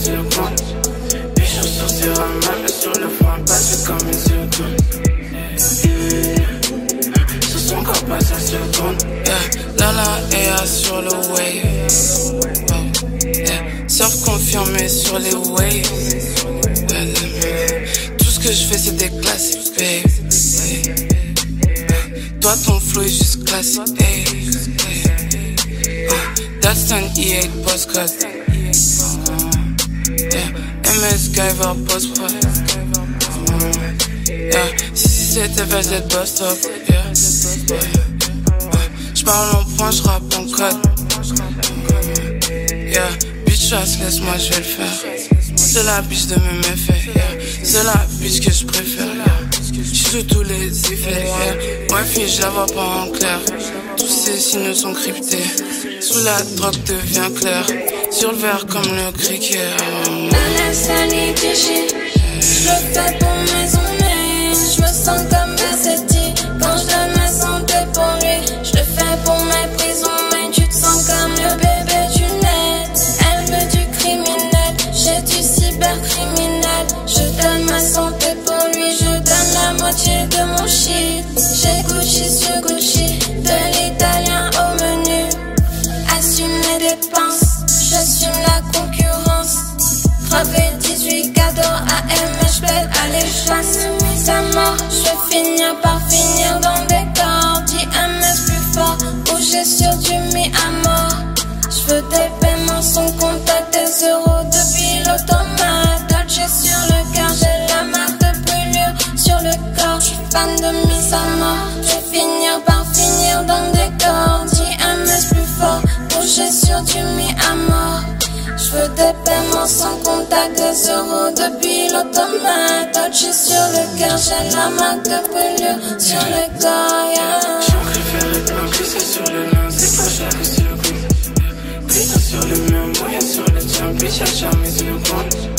secondes. Bichon sur ses rames, sur le front, passé comme une seconde. Sur son corps passe à seconde. Lala et sur le wave. Surf confirmé sur les waves. Tout ce que je fais c'est des classiques, babe. Toi ton flow est juste classique, That's an E8 postcard. MS Guyver post-prod. Si c'était VZ bus stop. J'parle en point, j'rappe en code. Bitch ass, laisse-moi, je vais le faire. C'est la biche de mes méfaits. C'est la biche que je préfère. J'joue tous les effets. Ouais, fille, je la vois pas en clair. Tous ces signaux sont cryptés. Sous la drogue devient clair. Sur le verre comme le cricket. Je le fais pour mes amis. Je me sens comme Versetti. Quand je donne ma santé pour lui, je le fais pour mes prisons. Mais tu te sens comme le bébé du net. Elle veut du criminel, j'ai du cybercriminel. Je donne ma santé pour lui, je donne la moitié de mon shit. J'ai Gucci sur Gucci, de l'italien au menu. Assume mes dépenses, j'assume la concurrence. Gravé 18 cadeaux AM, je plaide à l'échéance. Mise à mort, je vais finir par finir dans des corps. Dis MS plus fort, bouger sur du mis à mort. Je veux des paiements sans contact, des euros depuis l'automate. Dolce sur le cœur, j'ai la marque de brûlure sur le corps. Je suis fan de mise à mort, je vais finir par finir dans des corps. Dis MS plus fort, bouger sur du mis à mort. Je veux des paiements sans contact, des euros depuis l'automate. Dolce sur le cœur, j'ai la marque de brûlure sur le corps. J'en préfère être blanc, glisser sur le lin, c'est pas chaque seconde. Putain sur le mur, moyen sur le tien, bitch à jamais seconde.